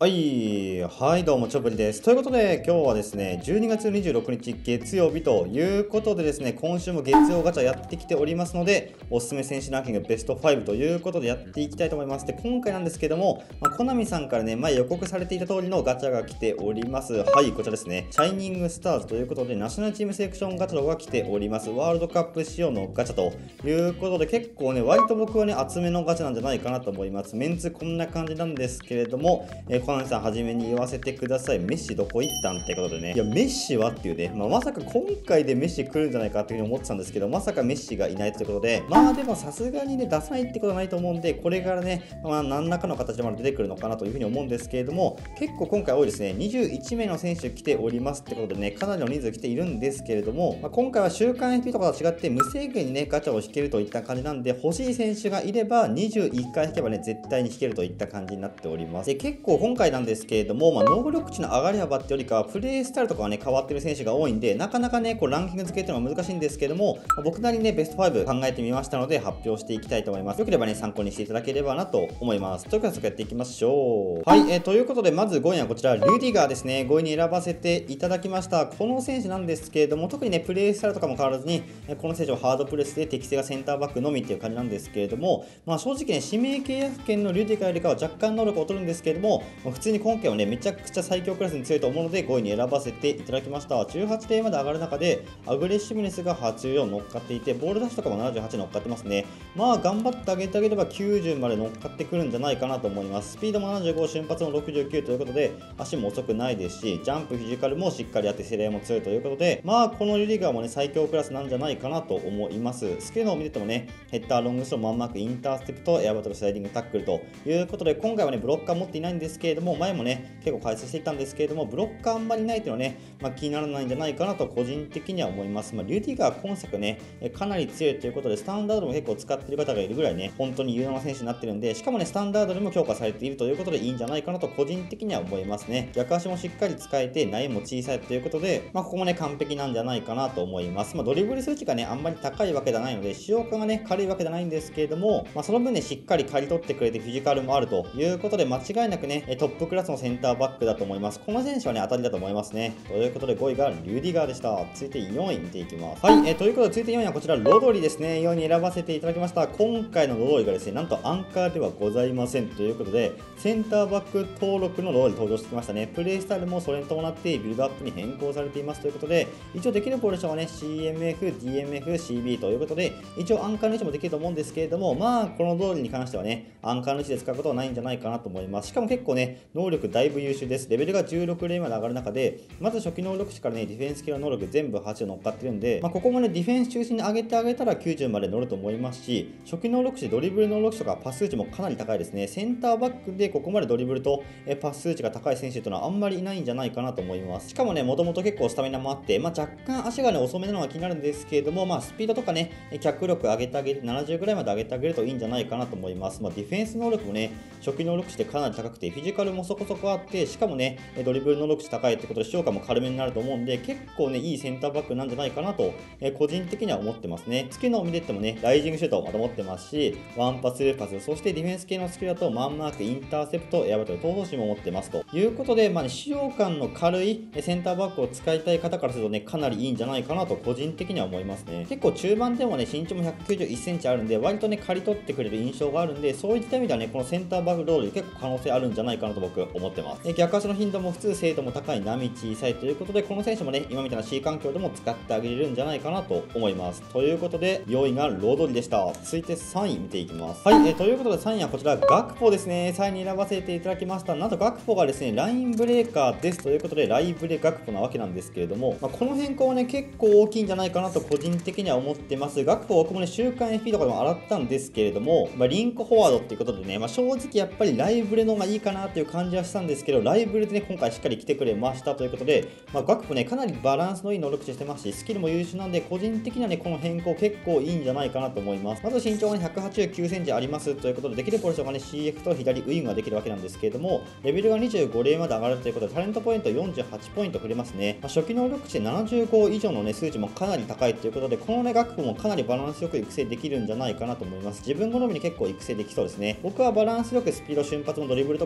はい、はい、どうも、チョブリです。ということで、今日はですね、12月26日月曜日ということでですね、今週も月曜ガチャやってきておりますので、おすすめ選手ランキングベスト5ということでやっていきたいと思います。で、今回なんですけども、コナミさんからね、前予告されていた通りのガチャが来ております。はい、こちらですね、シャイニングスターズということで、ナショナルチームセレクションガチャが来ております。ワールドカップ仕様のガチャということで、結構ね、割と僕はね、厚めのガチャなんじゃないかなと思います。メンツこんな感じなんですけれども、コナミさんはじめに言わせてください。メッシどこ行ったんってことでね。いや、メッシはっていうね。まさか今回でメッシ来るんじゃないかっていうふうに思ってたんですけど、まさかメッシがいないということで、でもさすがにね、出さないってことはないと思うんで、これからね、何らかの形でまだ出てくるのかなというふうに思うんですけれども、結構今回多いですね。21名の選手来ておりますってことでね、かなりの人数来ているんですけれども、今回は週間 FP とかと違って無制限にね、ガチャを引けるといった感じなんで、欲しい選手がいれば21回引けばね、絶対に引けるといった感じになっております。で、結構今回なんですけれども、能力値の上がり幅ってよりかはプレイスタイルとかはね変わってる選手が多いんで、なかなかねこうランキング付けっていうのは難しいんですけども、僕なりにねベスト5考えてみましたので発表していきたいと思います。よければね参考にしていただければなと思います。ということで早速やっていきましょう。はい、ということでまず5位はこちらリュディガーですね。5位に選ばせていただきました。この選手なんですけれども、特にねプレイスタイルとかも変わらずにこの選手はハードプレスで適性がセンターバックのみっていう感じなんですけれども、正直ね指名契約権のリュディガーよりかは若干能力を劣るんですけれども、普通に今回はねめちゃくちゃ最強クラスに強いと思うので5位に選ばせていただきました。18点まで上がる中でアグレッシブネスが84乗っかっていて、ボールダッシュとかも78乗っかってますね。頑張ってあげてあげれば90まで乗っかってくるんじゃないかなと思います。スピードも75、瞬発も69ということで足も遅くないですし、ジャンプフィジカルもしっかりあってセレも強いということで、このリリガーもね最強クラスなんじゃないかなと思います。スキルのを見ててもね、ヘッダーロングスローマンマークインターステップとエアバトルスライディングタックルということで、今回はねブロッカー持っていないんですけれども、前もね結構解説していたんですけれども、ブロッカーあんまりないというのはね、気にならないんじゃないかなと個人的には思います。リュディガー今作ねかなり強いということで、スタンダードも結構使っている方がいるぐらいね本当に有能な選手になってるんで、しかもねスタンダードでも強化されているということでいいんじゃないかなと個人的には思いますね。逆足もしっかり使えて苗も小さいということで、ここもね完璧なんじゃないかなと思います。ドリブル数値がねあんまり高いわけではないので、使用感がね軽いわけではないんですけれども、その分ねしっかり刈り取ってくれてフィジカルもあるということで、間違いなくねトップクラスのセンターバックだと思います。この選手はね当たりだと思いますね。ということで5位がリュディガーでした。続いて4位見ていきます。はい、ということで続いて4位はこちらロドリですね。4位に選ばせていただきました。今回のロドリがですねなんとアンカーではございませんということで、センターバック登録のロドリ登場してきましたね。プレイスタイルもそれに伴ってビルドアップに変更されていますということで、一応できるポジションはね CMF、DMF、CB ということで、一応アンカーの位置もできると思うんですけれども、このロドリに関してはねアンカーの位置で使うことはないんじゃないかなと思います。しかも結構ね能力だいぶ優秀です。レベルが16レイまで上がる中で、まず初期能力値からねディフェンス系の能力全部8乗っかってるんで、ここもねディフェンス中心に上げてあげたら90まで乗ると思いますし、初期能力値ドリブル能力値とかパス数値もかなり高いですね。センターバックでここまでドリブルとパス数値が高い選手というのはあんまりいないんじゃないかなと思います。しかもねもともと結構スタミナもあって、若干足がね遅めなのが気になるんですけれども、スピードとかね脚力上げてあげて70ぐらいまで上げてあげるといいんじゃないかなと思います。ディフェンス能力もね初期能力値でかなり高くて、フィジカルもそこそこあって、しかもねドリブル能力値高いってことで使用感も軽めになると思うんで、結構ねいいセンターバックなんじゃないかなと個人的には思ってますね。スキルのを見ててもねライジングシュートをまた持ってますし、ワンパスルーパス、そしてディフェンス系のスキルだとマンマークインターセプト、エアバトル逃走心も持ってますということで、使用感の軽いセンターバックを使いたい方からするとねかなりいいんじゃないかなと個人的には思いますね。結構中盤でもね身長も191センチあるんで、割とね刈り取ってくれる印象があるんで、そういった意味ではねこのセンターバックロール結構可能性あるんじゃないかなと僕思ってます。逆足の頻度も普通、精度も高い、波小さいということで、この選手もね今みたいな C 環境でも使ってあげれるんじゃないかなと思います。ということで4位がロドリでした。続いて3位見ていきます。はい、ということで3位はこちらガクポですね。3位に選ばせていただきました。なんとガクポがですねラインブレーカーですということで、ライブレガクポなわけなんですけれども、この変更はね結構大きいんじゃないかなと個人的には思ってます。ガクポ僕もね週刊 FP とかでも洗ったんですけれども、リンクフォワードっていうことでね、正直やっぱりライブレの方がいいかなっていう感じはしたんですけど、ライブレでね今回しっかり来てくれましたということで、ガクポねかなりバランスのいい能力値してますし、スキルも優秀なんで、個人的にはねこの変更結構いいんじゃないかなと思います。まず身長がね189センチありますということで、できるポジションがね CF と左ウィングができるわけなんですけれども、レベルが25レイまで上がるということで、タレントポイント48ポイント触れますね。初期能力値75以上のね数値もかなり高いということで、このねガクポもかなりバランスよく育成できるんじゃないかなと思います。自分好みに結構育成できそうですね。僕はバランスよくスピード、瞬発もドリブルとか、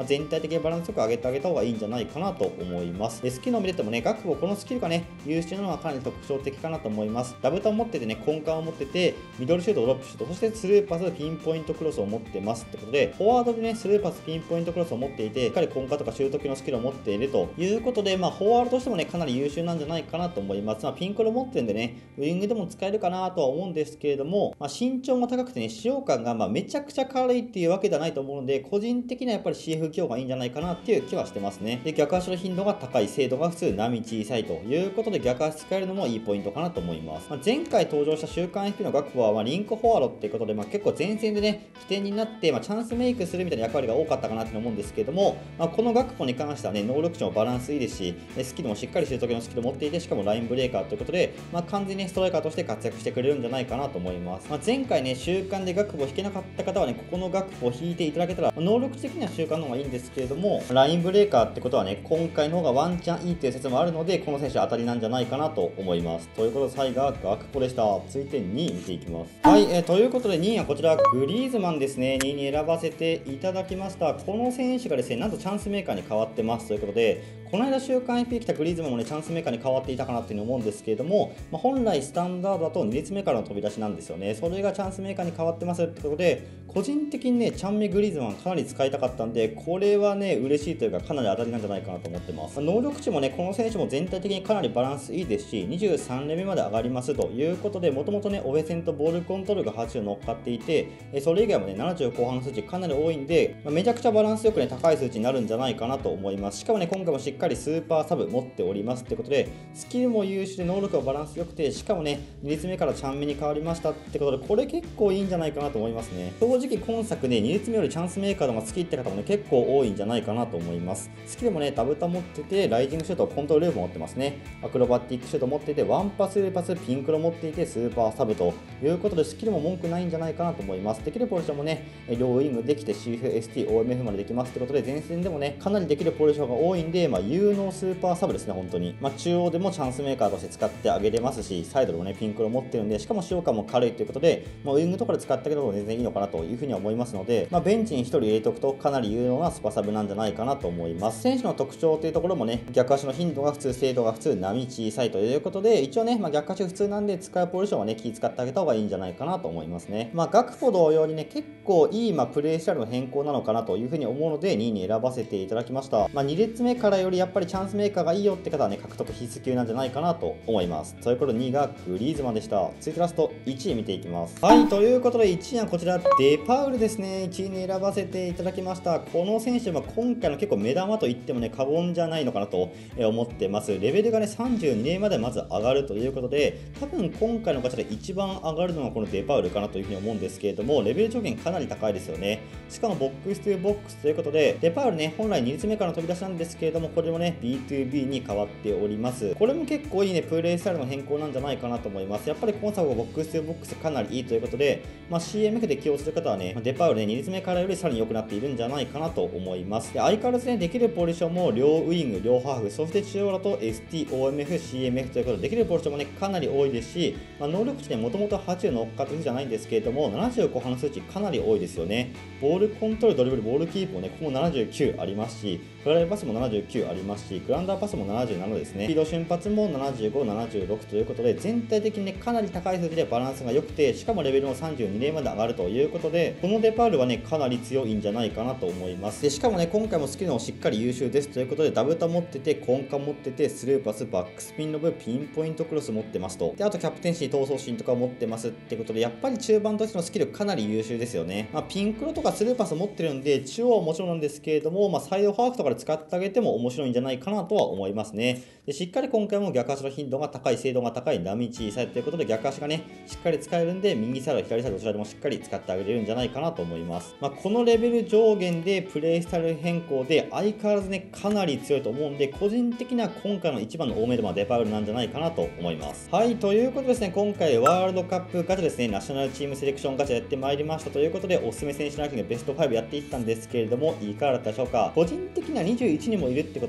全体的にバランスよく上げてあげた方がいいんじゃないかなと思います。でスキルの見ててもね、ガクポこのスキルがね、優秀なのはかなり特徴的かなと思います。ダブタを持っててね、根幹を持ってて、ミドルシュート、ドロップシュート、そしてスルーパス、ピンポイントクロスを持ってますってことで、フォワードでね、スルーパス、ピンポイントクロスを持っていて、しっかり根幹とかシュート系のスキルを持っているということで、フォワードとしてもね、かなり優秀なんじゃないかなと思います。ピンクロ持ってるんでね、ウィングでも使えるかなとは思うんですけれども、身長も高くてね、使用感がめちゃくちゃ軽いっていうわけではないと思うので、個人的にはやっぱり CF 強がいいんじゃないかなっていう気はしてますね。で、逆足の頻度が高い、精度が普通、波小さいということで、逆足使えるのもいいポイントかなと思います。前回登場した週刊 FP のガクポは、リンクフォワードっていうことで、結構前線でね、起点になって、チャンスメイクするみたいな役割が多かったかなって思うんですけれども、このガクポに関してはね、能力値もバランスいいですし、スキルもしっかりシュート系のスキルを持っていて、しかもラインブレーカーということで、完全にストライカーとして活躍してくれるんじゃないかなと思います。前回ね、週刊でガクポ引けなかった方はね、ここのガクポを引いていただけたら、能力的には週刊の方がいいんですけれども、ラインブレーカーってことはね、今回の方がワンチャンいいっていう説もあるので、この選手当たりなんじゃないかなと思います。ということで、3位がガクポでした。続いて2位見ていきます。はい、ということで2位はこちら、グリーズマンですね。2位に選ばせていただきました。この選手がですね、なんとチャンスメーカーに変わってますということで、この間週刊 FP 来たグリーズマンもね、チャンスメーカーに変わっていたかなっていうふうに思うんですけれども、本来スタンダードだと2列目からの飛び出しなんですよね。それがチャンスメーカーに変わってますってことで、個人的にね、チャンメグリーズマンかなり使いたかったんで、これはね、嬉しいというか、かなり当たりなんじゃないかなと思ってます。能力値もね、この選手も全体的にかなりバランスいいですし、23レベルまで上がりますということで、もともとね、オフェセンとボールコントロールが80乗っかっていて、それ以外もね、70後半の数値かなり多いんで、めちゃくちゃバランスよくね、高い数値になるんじゃないかなと思います。しかもね、今回もしっかりスーパーサブ持っておりますってことで、スキルも優秀で能力はバランス良くて、しかもね、2列目からチャンメに変わりましたってことで、これ結構いいんじゃないかなと思いますね。正直今作ね、2列目よりチャンスメーカーの方が好きって方もね、結構多いんじゃないかなと思います。スキルもね、ダブタ持ってて、ライジングシュート、コントローループ持ってますね。アクロバティックシュート持っていて、ワンパス、ルーパス、ピンクロ持っていて、スーパーサブということで、スキルも文句ないんじゃないかなと思います。できるポジションもね、両ウィングできて CFST、OMF までできますってことで、前線でもね、かなりできるポジションが多いんで、有能スーパーサブですね、本当に。中央でもチャンスメーカーとして使ってあげれますし、サイドでもね、ピンクロ持ってるんで、しかも使用感も軽いということで、ウィングとかで使ってあげるのも全然いいのかなというふうには思いますので、ベンチに1人入れておくとかなり有能なスパサブなんじゃないかなと思います。選手の特徴というところもね、逆足の頻度が普通、精度が普通、波小さいということで、一応ね、逆足普通なんで使うポジションはね、気使ってあげた方がいいんじゃないかなと思いますね。ガクポ同様にね、結構いいプレースタイルの変更なのかなというふうに思うので、2位に選ばせていただきました。2列目からよりやっぱりチャンスメーカーがいいよって方はね、獲得必須級なんじゃないかなと思います。ということで2位がグリーズマンでした。続いてラスト1位見ていきます。はい、ということで1位はこちら、デパウルですね。1位に選ばせていただきました。この選手は今回の結構目玉と言ってもね、過言じゃないのかなと思ってます。レベルがね、32年までまず上がるということで、多分今回のガチャで一番上がるのはこのデパウルかなというふうに思うんですけれども、レベル上限かなり高いですよね。しかもボックス2ボックスということで、デパウルね、本来2列目からの飛び出しなんですけれども、これもね、B2B に変わっております。これも結構いいね、プレイスタイルの変更なんじゃないかなと思います。やっぱり今作はボックス2ボックスかなりいいということで、CMF で起用する方はね、デパウルね、2列目からよりさらに良くなっているんじゃないかなと思います。で、相変わらずね、できるポジションも両ウイング、両ハーフ、そして中央だと ST、OMF、CMF ということで、できるポジションもね、かなり多いですし、能力値ね、もともと80乗っかってるじゃないんですけれども、70後半の数値かなり多いですよね。ボールコントロール、ドリブル、ボールキープもね、ここも79ありますし、フライパスも79ありますし、グラウンダーパスも77ですね。スピード瞬発も75、76ということで、全体的にね、かなり高い数字でバランスが良くて、しかもレベルも32レベルまで上がるということで、このデパウルはね、かなり強いんじゃないかなと思います。で、しかもね、今回もスキルもしっかり優秀ですということで、ダブタ持ってて、根幹持ってて、スルーパス、バックスピンロブ、ピンポイントクロス持ってますと。で、あとキャプテンシー、闘争心とか持ってますってことで、やっぱり中盤としてのスキルかなり優秀ですよね。ピンクロとかスルーパス持ってるんで、中央はもちろんなんですけれども、サイドハーフとかで使ってあげても面白いんじゃないかなとは思いますね。で、しっかり今回も逆足の頻度が高い、精度が高い、波小さいということで、逆足がね、しっかり使えるんで、右サイド、左サイド、どちらでもしっかり使ってあげれるんじゃないかなと思います。このレベル上限でプレイスタイル変更で、相変わらずね、かなり強いと思うんで、個人的には今回の一番の大目玉はデパウルなんじゃないかなと思います。はい、ということですね、今回ワールドカップガチャですね、ナショナルチームセレクションガチャやってまいりましたということで、おすすめ選手ランキングベスト5やっていったんですけれども、いかがだったでしょうか。個人的には21にもいるってこと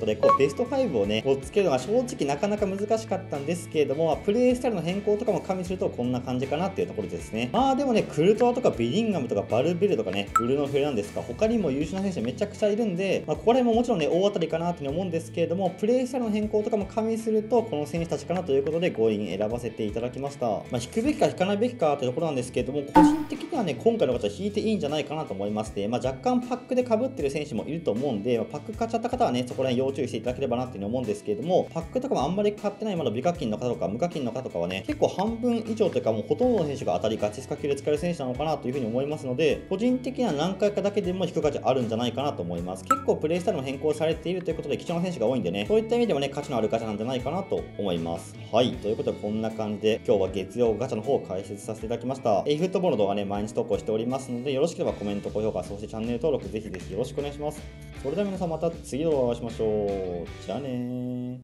ことで、ベスト5をね、つけるのが正直なかなか難しかったんですけれども、プレイスタイルの変更とかも加味するとこんな感じかなっていうところですね。でもね、クルトワとかビリンガムとかバルベルとかね、ブルーノ・フェルナンデスか、他にも優秀な選手めちゃくちゃいるんで、ここら辺ももちろんね、大当たりかなって思うんですけれども、プレイスタイルの変更とかも加味すると、この選手たちかなということで5位に選ばせていただきました。引くべきか引かないべきかというところなんですけれども、個人的にはね、今回の方は引いていいんじゃないかなと思いまして、若干パックで被ってる選手もいると思うんで、パック買っちゃった方はね、そこら辺要注意していただければなっていうふうに思うんですけれども、パックとかもあんまり買ってないまだ美課金の方とか無課金の方とかはね、結構半分以上というかもうほとんどの選手が当たりガチスカ級で使える選手なのかなというふうに思いますので、個人的には何回かだけでも引く価値あるんじゃないかなと思います。結構プレイスタイルも変更されているということで貴重な選手が多いんでね、そういった意味でもね、価値のあるガチャなんじゃないかなと思います。はい、ということでこんな感じで今日は月曜ガチャの方を解説させていただきました。フットボールの動画ね、毎日投稿しておりますので、よろしければコメント、高評価、そしてチャンネル登録ぜひぜひよろしくお願いします。それでは皆さんまた次の動画お会いしましょう。じゃあねー。